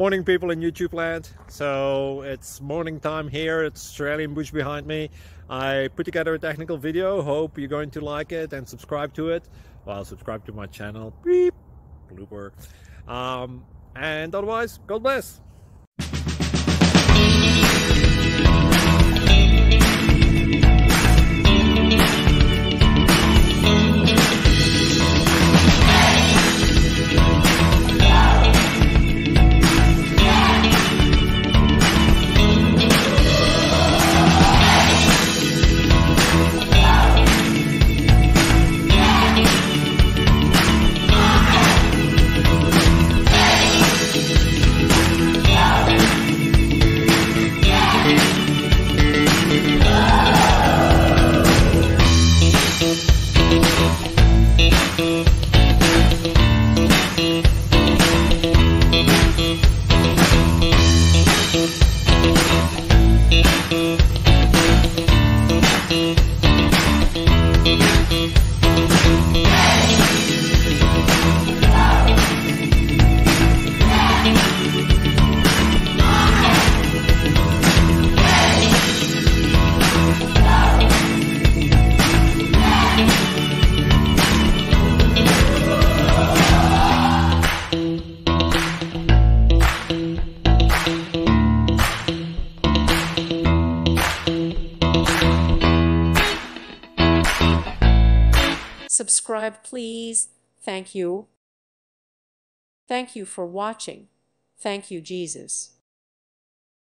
Morning, people in YouTube land. So it's morning time here. It's Australian bush behind me. I put together a technical video. Hope you're going to like it and subscribe to it. Well, subscribe to my channel. Beep. Blooper. And otherwise, God bless. Subscribe, please. Thank you. Thank you for watching. Thank you, Jesus.